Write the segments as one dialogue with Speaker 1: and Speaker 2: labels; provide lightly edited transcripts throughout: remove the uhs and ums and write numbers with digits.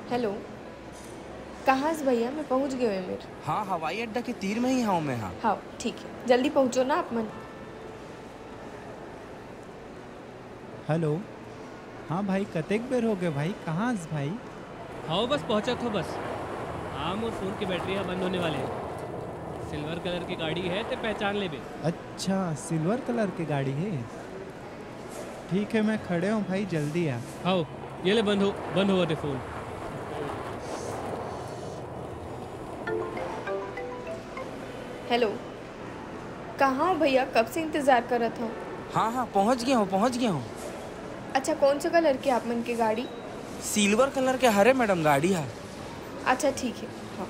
Speaker 1: Hello. कहाँ से भैया? मैं पहुँच गए हुए मेरे।
Speaker 2: हाँ, हवाई अड्डा के तीर में ही हूँ मैं। हाँ
Speaker 1: हाँ ठीक है, जल्दी पहुँचो ना आप मन।
Speaker 3: हेलो। हाँ भाई, कतेक बेर हो गए भाई, कहाँ से भाई?
Speaker 4: हाँ बस पहुँचा तो बस। आम और फ़ोन की बैटरियाँ बंद होने वाले हैं। सिल्वर कलर की गाड़ी है तो पहचान ले बे।
Speaker 3: अच्छा, सिल्वर कलर की गाड़ी है। ठीक है, मैं खड़े हूँ भाई, जल्दी आ।
Speaker 4: हाँ ये ले, बंद हुआ थे फ़ोन।
Speaker 1: हेलो। कहाँ हो भैया? कब से इंतज़ार कर रहा था।
Speaker 2: हाँ, पहुँच गया हूँ।
Speaker 1: अच्छा, कौन सा कलर की आप मन की गाड़ी?
Speaker 2: सिल्वर कलर के हरे मैडम गाड़ी है।
Speaker 1: अच्छा ठीक है। हाँ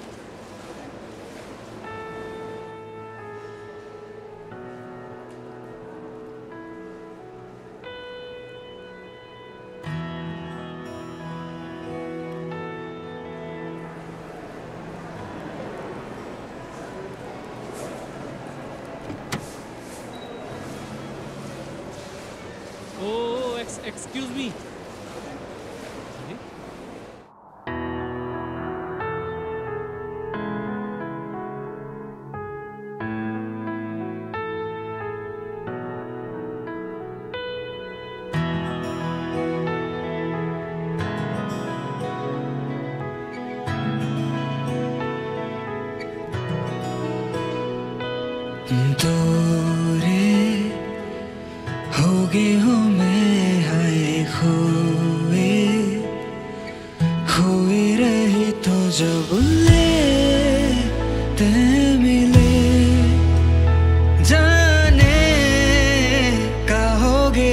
Speaker 4: ओ एक्सक्यूज मी।
Speaker 5: तोरे होगे हो मैं हाय खोए रहे तो जब ले ते मिले जाने का होगे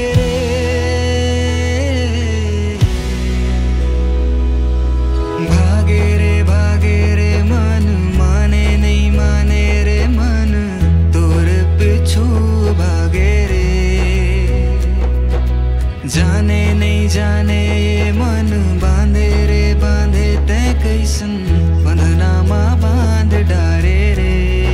Speaker 5: रे भागे रे मन माने नहीं माने रे मन तोर पिछू भागे रे जाने नहीं जाने ये मन बांधे रे बांधे ते कैसन बंधनामा बांध डारे रे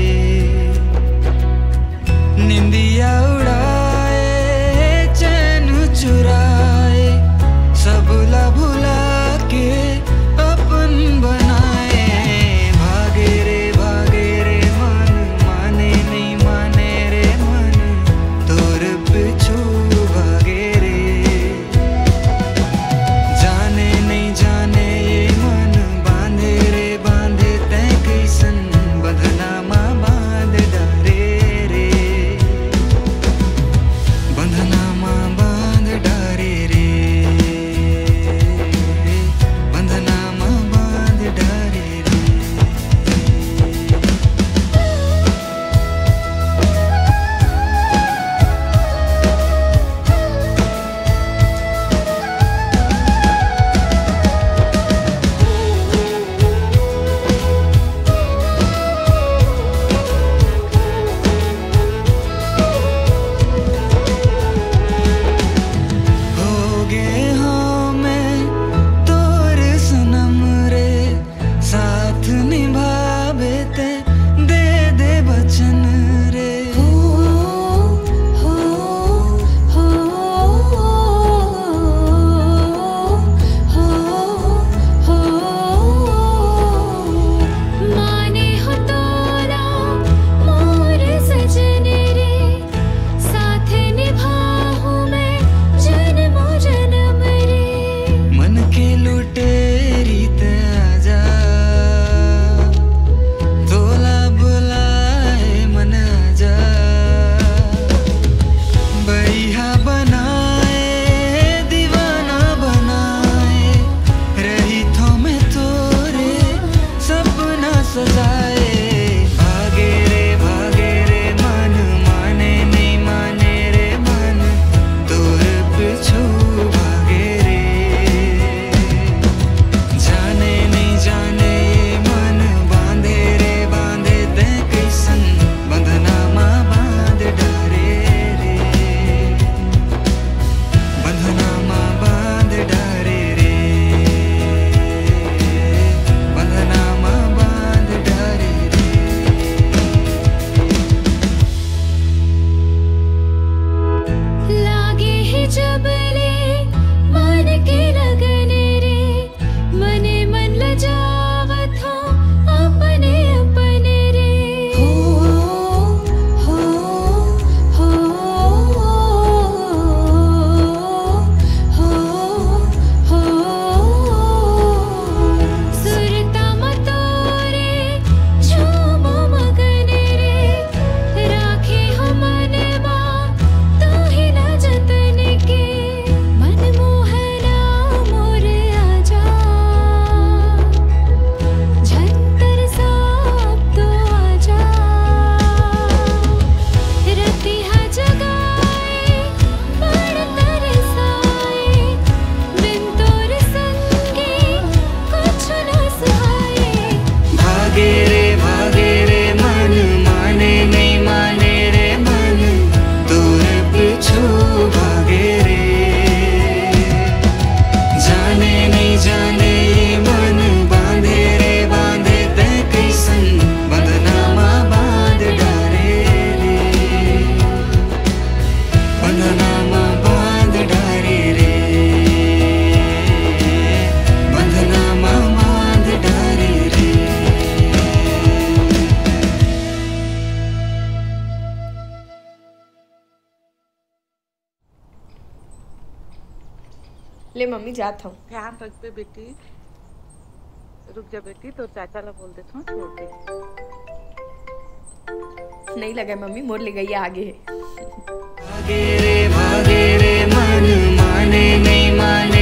Speaker 5: निंदिया उड़ाए चैन चुराए सबला भुला के अपन बनाए भागे रे मन माने नहीं माने रे मन तोर पिछू भागे रे
Speaker 1: ले मम्मी जाता हूँ।
Speaker 6: ध्यान रख बे बेटी। रुक जा बेटी, तो चाचा ला बोल देता हूँ, छोड़ दे।
Speaker 1: नहीं लगा मम्मी, मोर ले गई आगे है।
Speaker 5: भागे रे मन माने नहीं माने